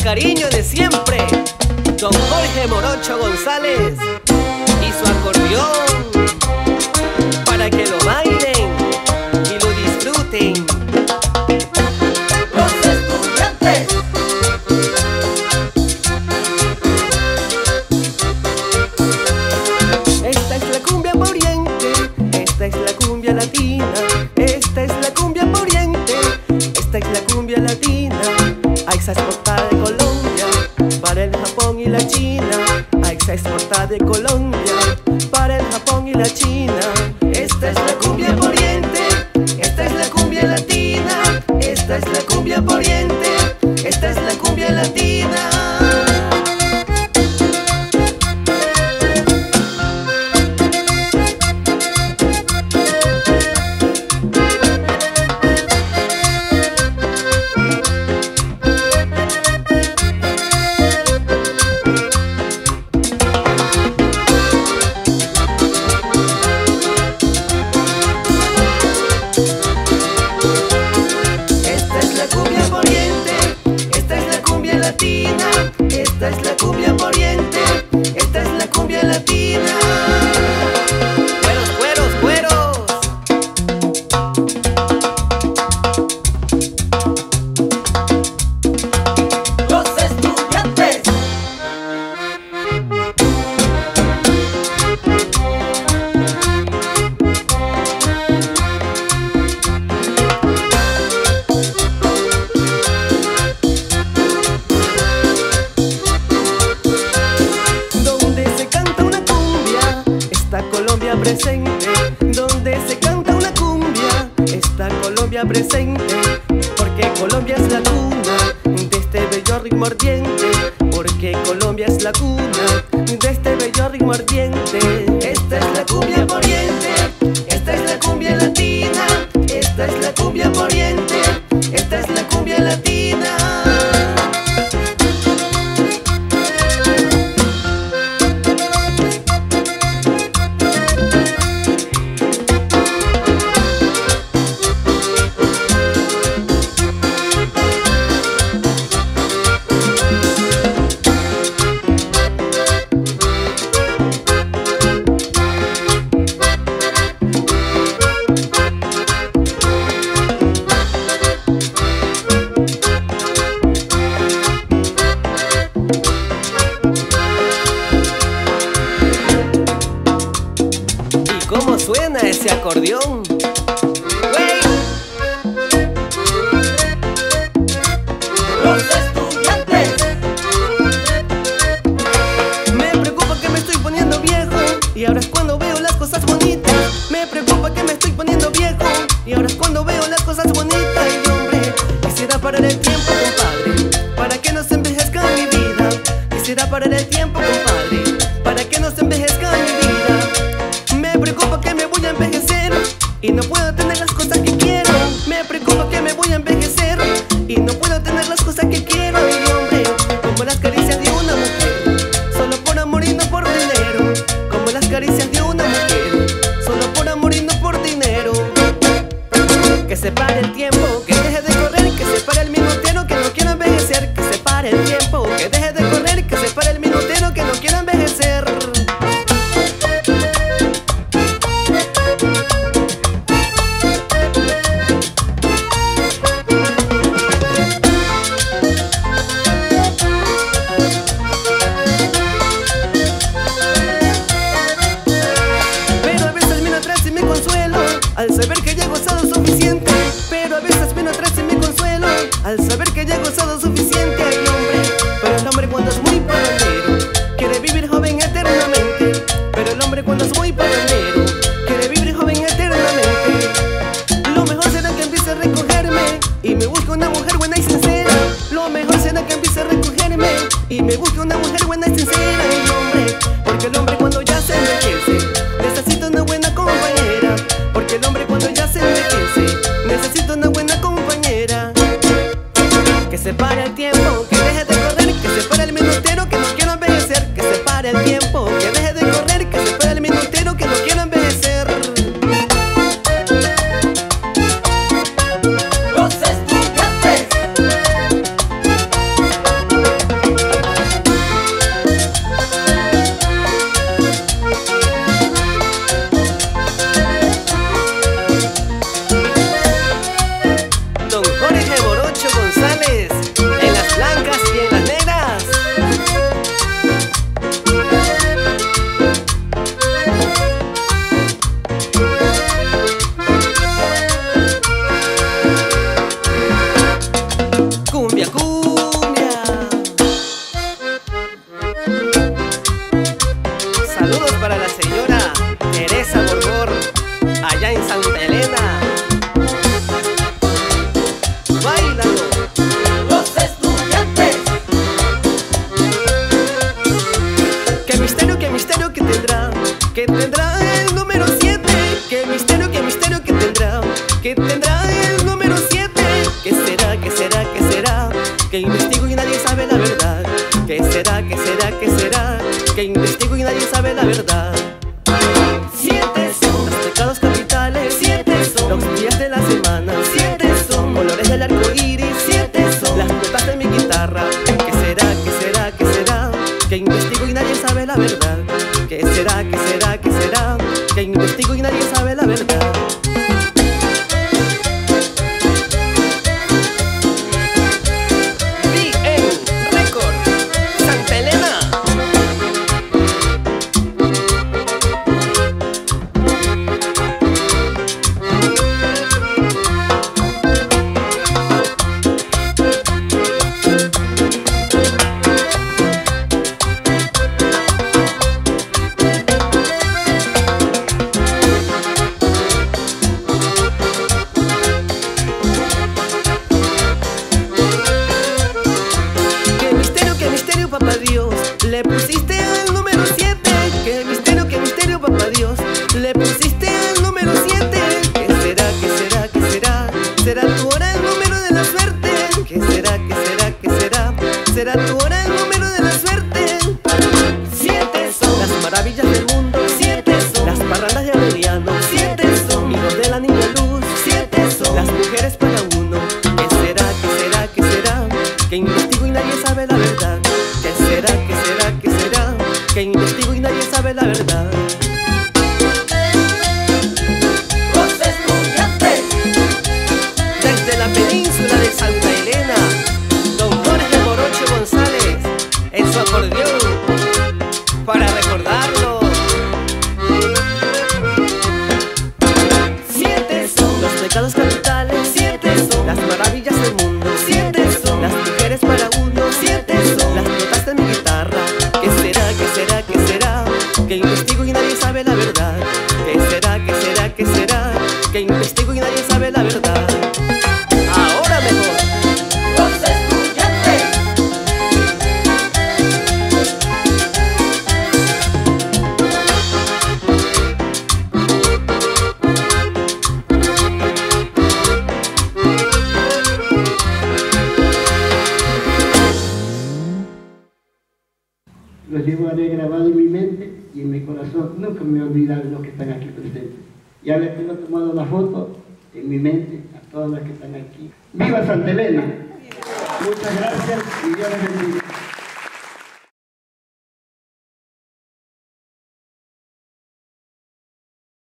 cariño de siempre, don Jorge Morocho González y su acordeón, para que lo bailen y lo disfruten. Los estudiantes. Esta es la cumbia poriente, esta es la cumbia latina, esta es la cumbia poriente, esta es la cumbia latina. AIXA exportada de Colombia para el Japón y la China. AIXA exportada de Colombia para el Japón y la China. Esta es la cumbia poriente, esta es la cumbia latina, esta es la cumbia poriente, esta es la cumbia latina. Esta es la cumbia poriente, esta es la cumbia latina. ¡Cueros, cueros, cueros! Los estudiantes. Presente, donde se canta una cumbia, está Colombia presente, porque Colombia es la cuna de este bello ritmo ardiente, porque Colombia es la cuna de este bello ritmo ardiente. Esta es la cumbia poriente, esta es la cumbia latina, esta es la cumbia poriente, esta es la cumbia latina. ¿Cómo suena ese acordeón? ¡Wey! Los estudiantes. Me preocupa que me estoy poniendo viejo y ahora es cuando veo las cosas bonitas. Me preocupa que me estoy poniendo viejo y ahora es cuando veo las cosas bonitas. Y hombre, quisiera parar el tiempo, compadre, para que no se envejezca mi vida. Quisiera parar el tiempo, compadre, para que no se envejezca mi vida. Me preocupa que me voy a envejecer y no puedo tener las cosas que quiero. Me preocupa que me voy a envejecer y no puedo tener las cosas que quiero. Y hombre, como las caricias de una mujer, solo por amor y no por dinero. Como las caricias de una mujer, solo por amor y no por dinero. Que se pare el tiempo, que deje de correr, que se pare el minutero, que no quiero envejecer. Que se pare el tiempo, que deje de correr, que se pare el minutero, que no quiero envejecer. Al saber que ya he gozado suficiente, pero a veces vino atrás y me consuelo. Al saber que ya he gozado suficiente, ay hombre. Pero el hombre cuando es muy parrandero quiere vivir joven eternamente. Pero el hombre cuando es muy parrandero quiere vivir joven eternamente. Lo mejor será que empiece a recogerme y me busque una mujer buena y sincera. Lo mejor será que empiece a recogerme y me busque una mujer buena y sincera, ay hombre. Porque el hombre cuando ya se envejece necesita una buena compañera. Porque el hombre cuando ya se envejece necesita una buena compañera. Que se pare el tiempo, que deje de correr, que se pare el minutero, que no quiero envejecer. Que se pare el tiempo, que deje de correr, que se pare el minutero, que no quiero envejecer. Los estudiantes. que investigo y nadie sabe la verdad. ¿Qué será, qué será, qué será? Que investigo y nadie sabe la verdad. 7 son los pecados capitales, 7 son los días de la semana, 7 son colores del arco iris, 7 son las notas de mi guitarra. ¿Qué será, qué será, qué será? Que investigo y nadie sabe la verdad. ¿Qué será, qué será, qué será? Que investigo y nadie sabe la verdad. Papá Dios, le pusiste al número 7. Qué misterio, papá Dios, le pusiste al número 7. ¿Qué será, qué será, qué será? ¿Será tu hora el número de la suerte? ¿Qué será, qué será, qué será? ¿Será tu hora el número de la suerte? 7 son las maravillas del mundo, 7 son las parrandas de Aureliano, 7 son hijos de la niña luz, 7 son las mujeres para uno. ¿Qué será, qué será, qué será? Que investigo y nadie sabe la verdad. ¿Qué será, qué será, qué será? Que investigo y nadie sabe la verdad. Los estudiantes. Desde la península de Santa Elena, don Jorge Morocho González en su acordeón para recordarlo. 7 son los pecados capitales, 7 son las maravillas del mundo, 7 son las mujeres para uno, 7 son las notas de mi guitarra. ¿Qué será, qué será, qué será? Que investigo y nadie sabe la verdad. ¿Qué será, qué será, qué será? Que investigo y nadie sabe la verdad. Ahora mejor. Los estudiantes. Los llevaré grabado en mi mente y en mi corazón. Nunca me olvidaré los que están aquí presentes. Ya les tengo tomado la foto en mi mente a todas las que están aquí. ¡Viva Santa Elena! Muchas gracias y Dios les bendiga.